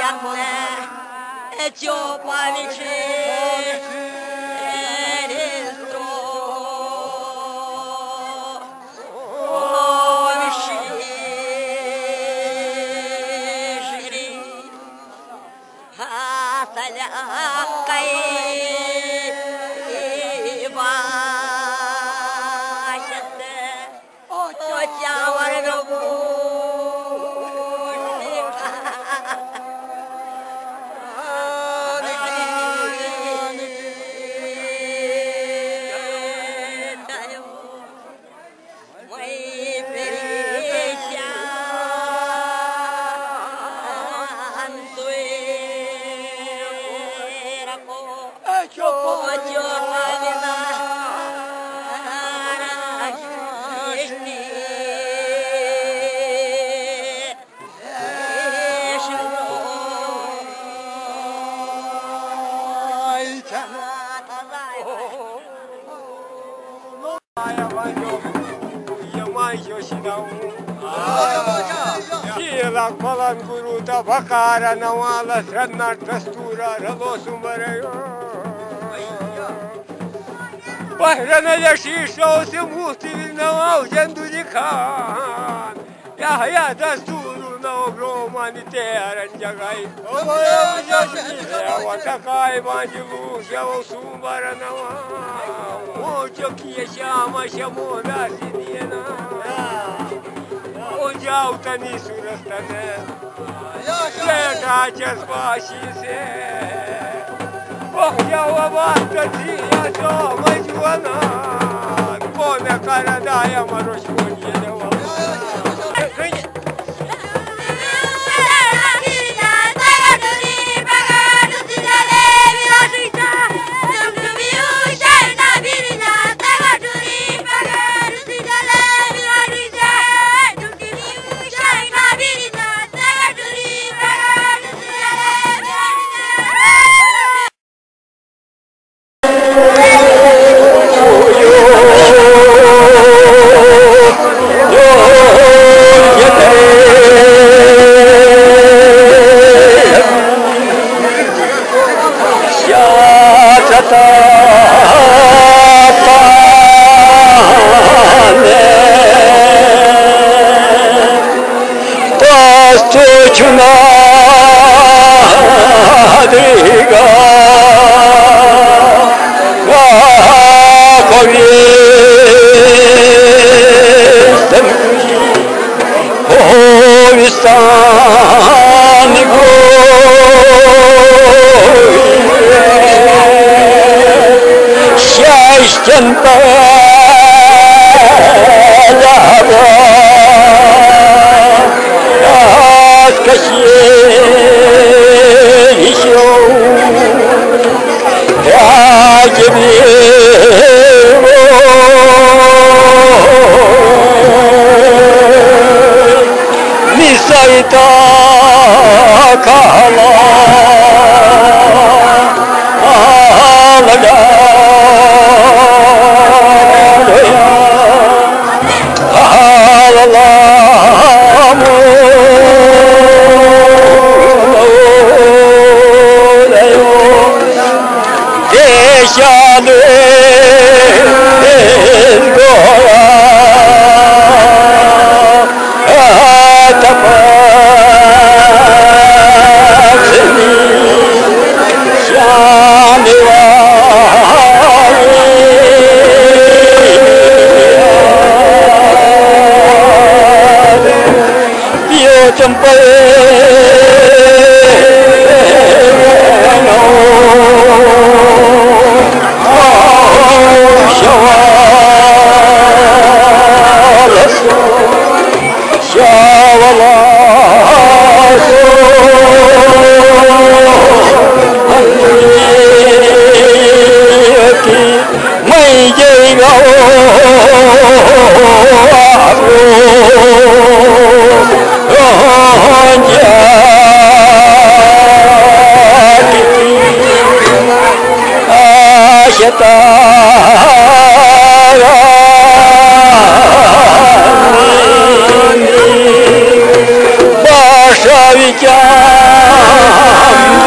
Palanguruta bakara nawala sranna tastura ralo sumarayo Bahrana yashisho simusti nawa jandurikan ya dasturu na gromani teran jagai ya watakai banjilu shaw sumbara nawa mojo kiya shama shamoda siniena Jautani surastane, Jeta jasbashi se, Oh yawabata tiya so majuana, Kona karadaya maroshkoni yawa. Başa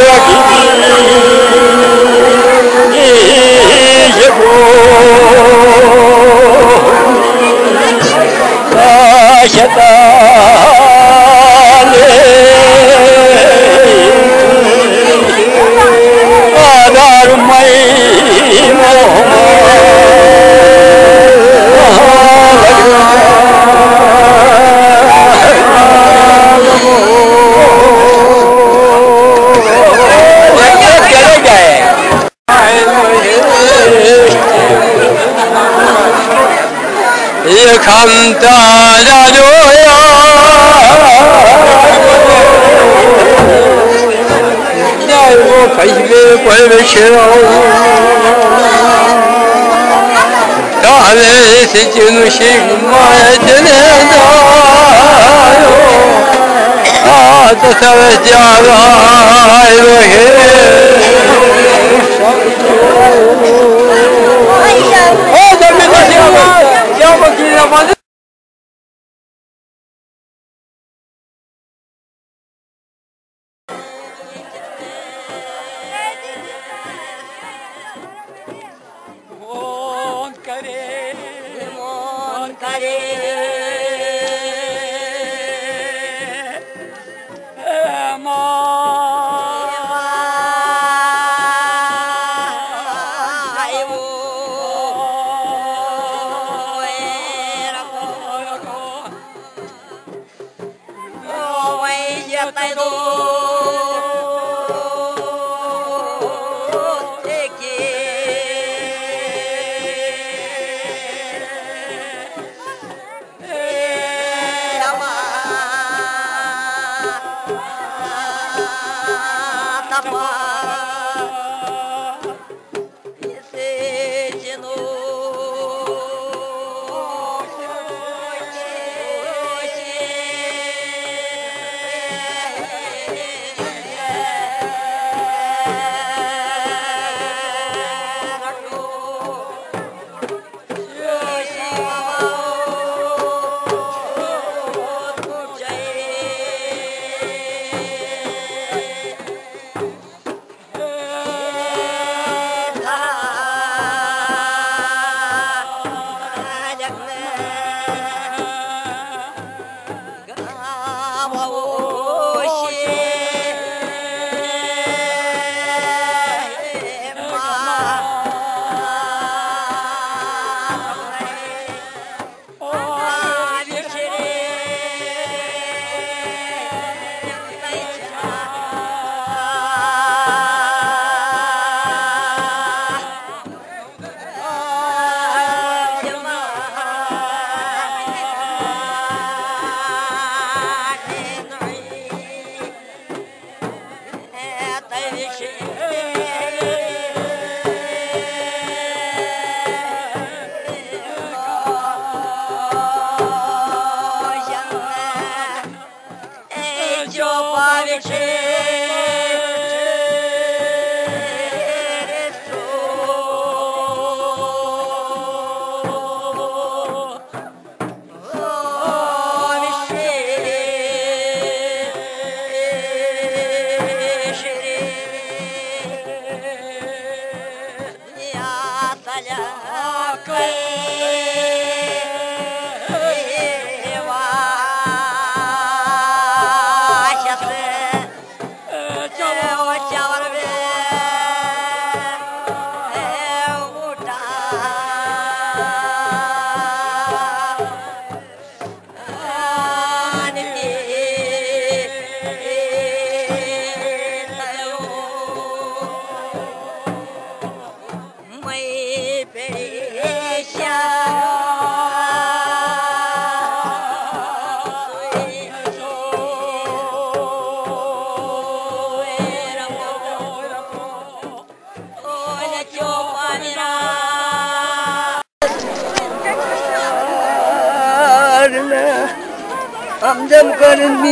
Amcam karın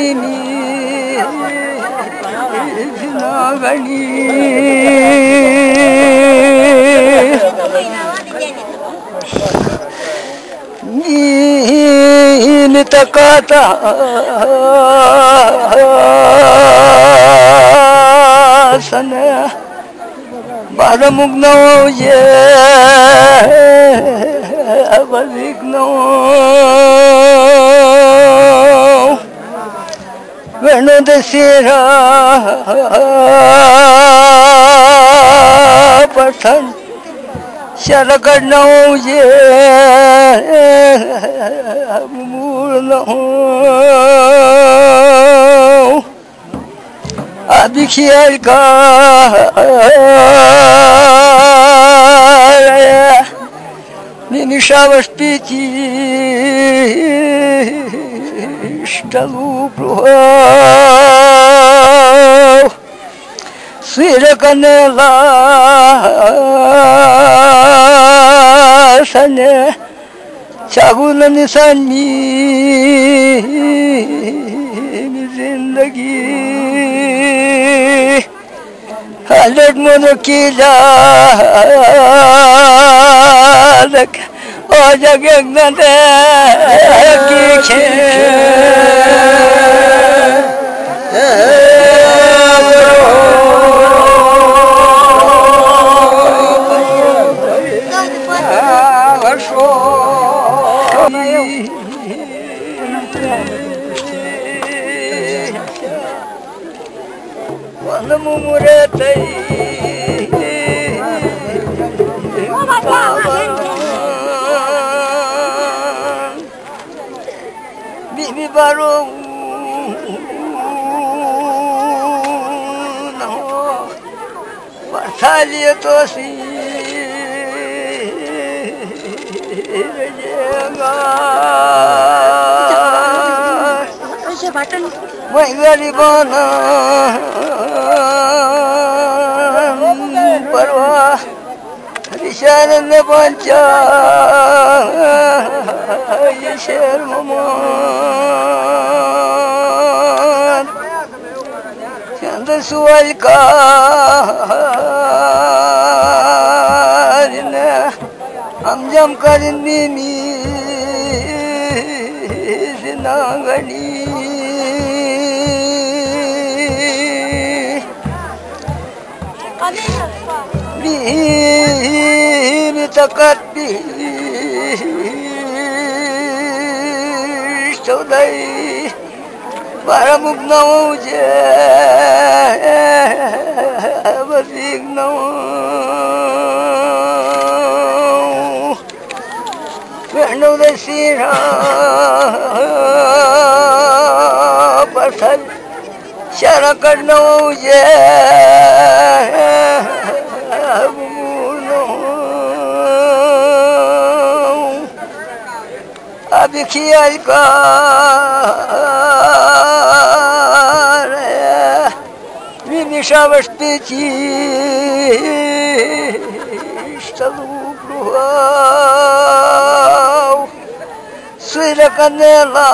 beni beni ni takata para mugnaw ye abazignaw venu desira pathan sharakarnaw ye murnaw abikhial ka Nimishavas piti stalupro Sira canela sane chaguna nisanmi zindagi Halat mono kila o jagek nade ki Bibi baru Basalia tosi Mai garibana Parwa Risharan pancha Yeshar Maman Chanda sual ka Amjam karin mimi Sinangani Bihimi takat Saudai para mugnaw je basignaw Venu desira pasal syarakarnaw je Abikhial ka Nimishavas piti stalupro Sira canela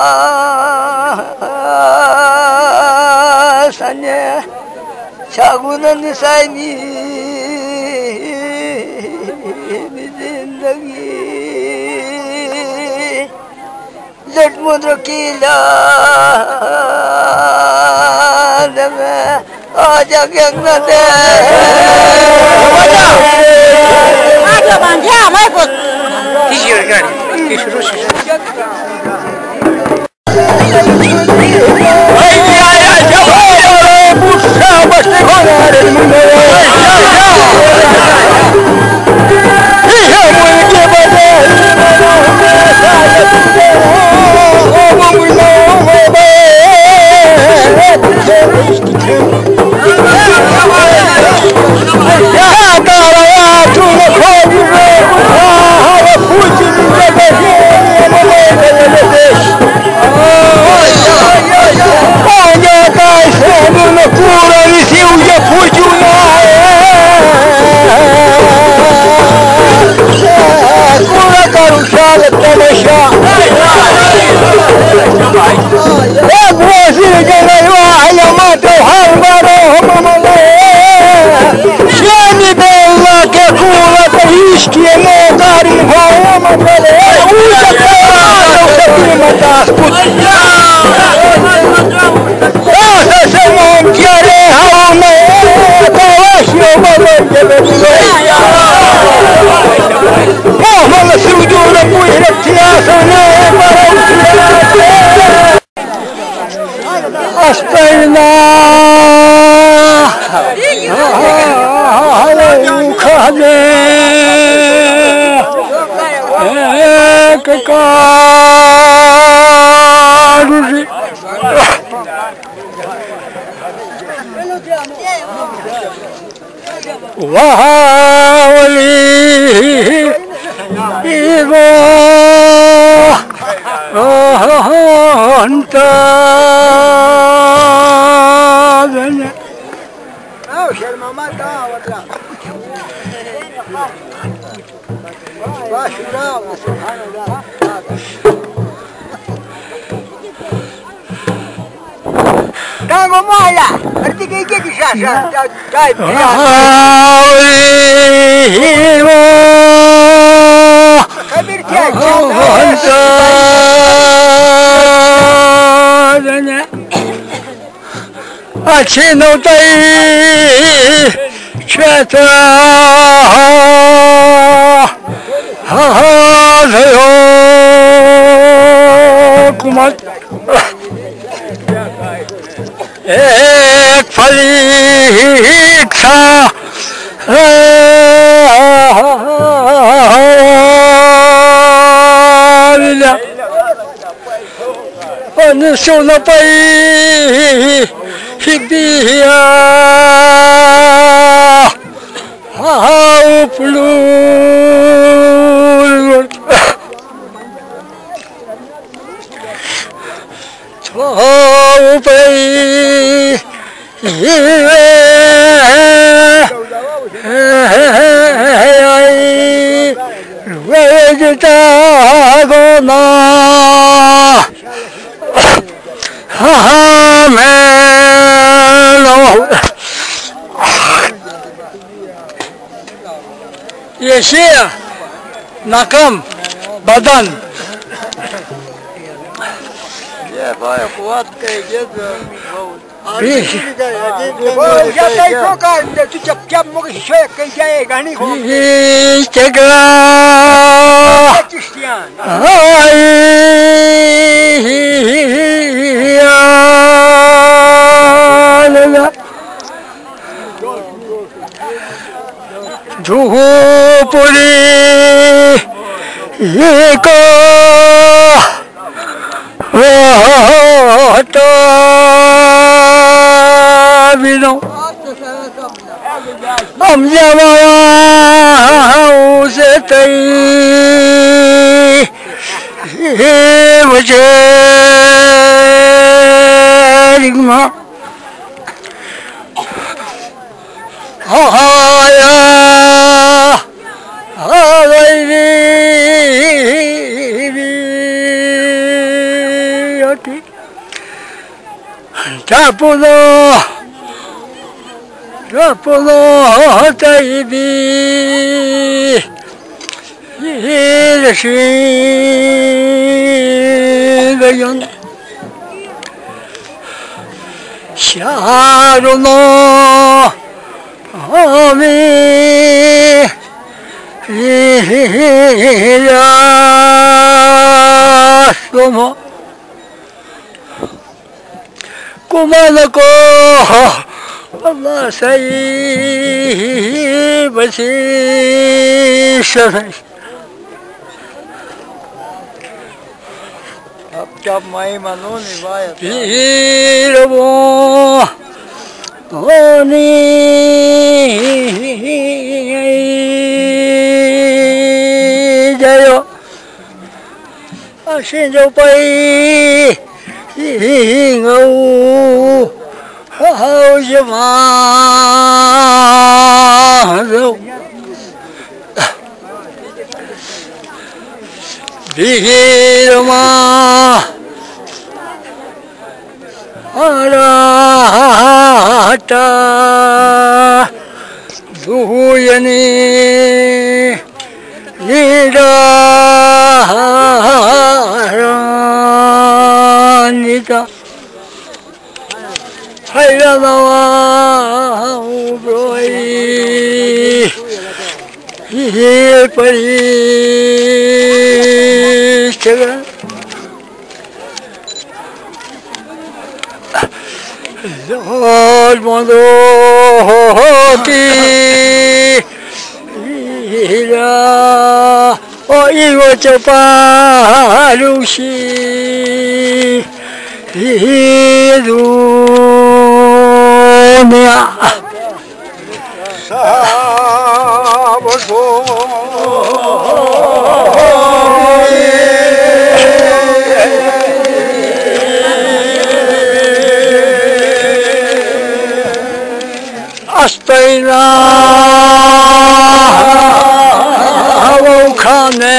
sane chaguna nisaimi zindagi Let mudra kila deme aja gengna de aja banja mai pot Kişiyor yani. Kişiyor şu. Vamos, أصبرنا على كارثي وهاولي إذا أنت ذنب Tango mala, arti ke di sasa, kai. Kabir kya? अच्छी नौतई क्षेत्र कुमार एक फलीक्षा अनुसून पई हिबिया उपलू पई वेजता गोना ये शेर नाकम बदन ये भाई कुआत के ये Ya tai koka, tu cap mo ke shoy ke jaye gani ko. चगला Cristian. झूपुरी को बिनो हम जवा उसे तई मुझे रिगमा आया Rapulo taibi yirashigayon sharuno ami yirasumo kumalako Allah sahi basi अब क्या माई मानो निभाया पीरवो होनी जयो असिंजो पई हिंगौ Hojamado Bihirama Arahata Duhuyani Nidaranita Hayranawa Ubroi Pari Chagan Zolmondoti ila o igo chapalushi dunia Astayna havukane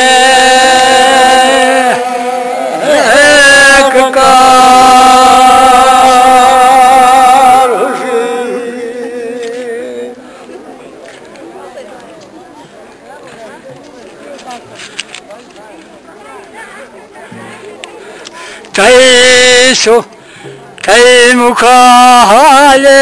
Taiso Taimukale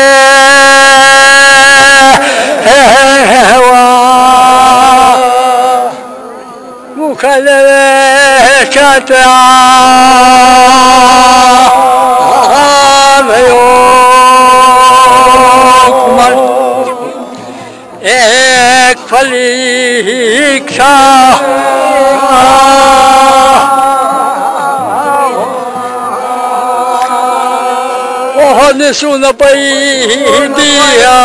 Mukale Chata Kumal Ek Paliksha Nesuna paidia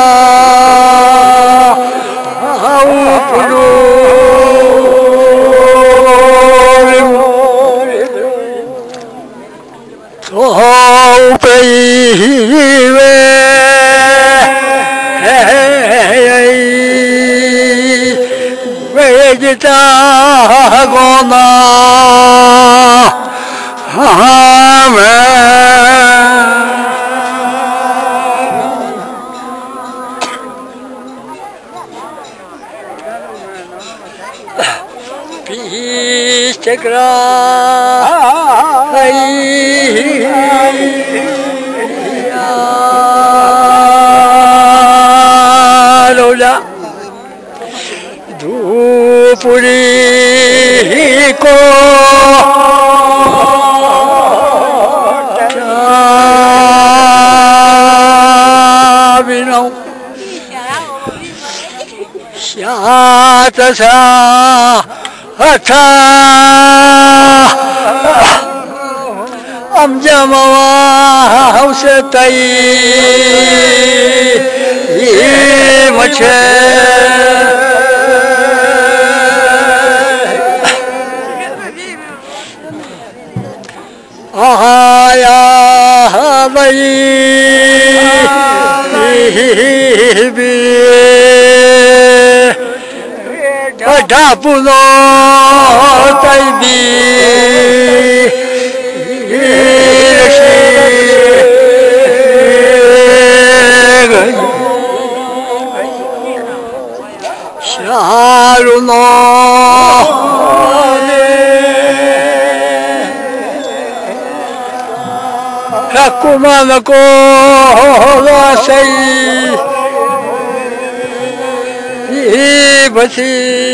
Aupulu Taupive Vegeta Gona Amen Chakra Lola Dupuri ko Chabino Shata sa Ata Amjamawa Hausetai Mache Ahaya Bai Dapuno Taibi Sharuno Hakumana ko Vasai Basi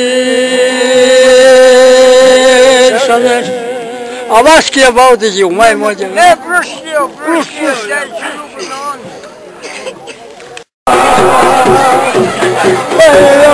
आवाज किया बहुत जी मैं मुझे नहीं